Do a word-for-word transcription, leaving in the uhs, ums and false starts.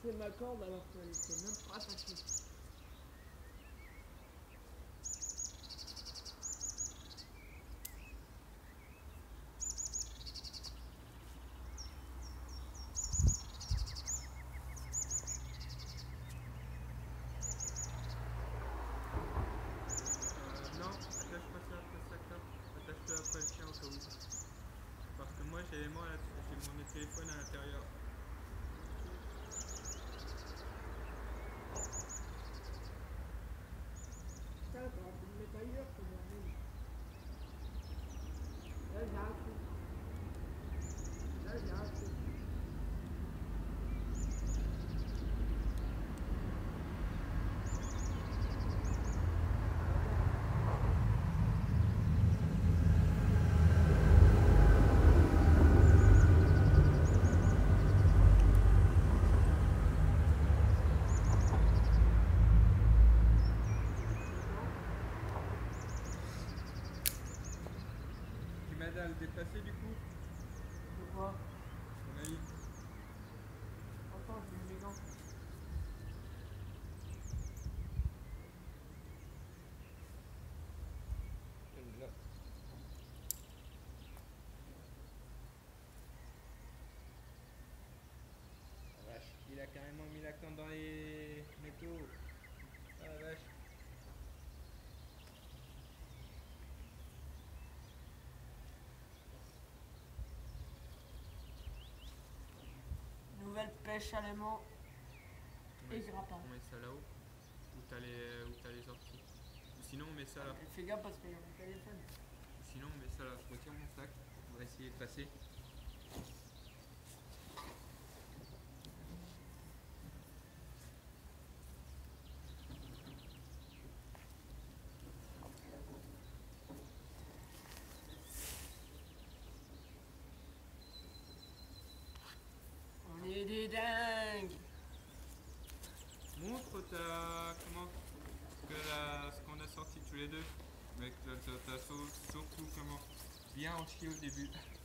laissé ma corde alors qu'elle était même pas attachée. Attache-le après le chien au cas où. Parce que moi j'ai moi j'ai mon téléphone à l'intérieur. Ça, t'aurais pu le mettre ailleurs, ce bordel. Là, j'ai un truc. Là, j'ai un truc. Tu m'aides à le déplacer du coup? De quoi? Mon avis. Attends, je mets mes gants. Là. La vache, il a carrément mis la corde dans les métaux. Ah la vache. Nouvelle pêche à l'aimant et On grappin. met ça là-haut, où t'as les, où t'as les sorties. Ou sinon on met ça là. Fais gaffe parce qu'il y a mon téléphone. Ou sinon on met ça là. Je retire mon sac. On va essayer de passer. On est des dingues. Montre ta comment que la, ce qu'on a sorti tous les deux. Avec ta, ta, ta sauce, surtout comment bien en chier au début.